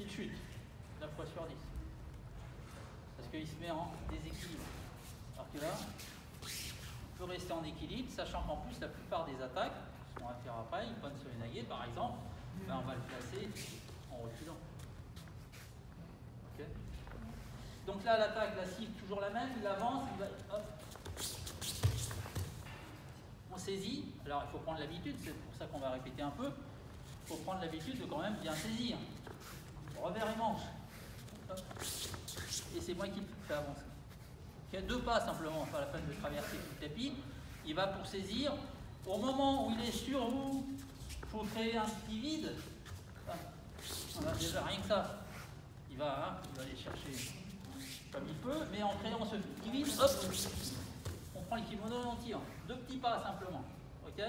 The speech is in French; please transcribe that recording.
il chute 9 fois sur 10. Parce qu'il se met en déséquilibre. Alors que là, il peut rester en équilibre, sachant qu'en plus, la plupart des attaques, ce qu'on va faire après, une bonne Solenage par exemple, ben on va le placer en reculant. Okay. Donc là, l'attaque, la cible, toujours la même, il avance, il va. Hop. On saisit, alors il faut prendre l'habitude, c'est pour ça qu'on va répéter un peu. Il faut prendre l'habitude de quand même bien saisir. Revers et manche. Hop. Et c'est moi qui le fais avancer. Il y a 2 pas simplement, pas la peine de traverser tout le tapis. Il va pour saisir. Au moment où il est sur vous, il faut créer un petit vide. Voilà, déjà rien que ça. Il va aller chercher comme il peut, mais en créant ce petit vide, hop, on prend le kimono et on tire. 2 petits pas simplement. Ok ?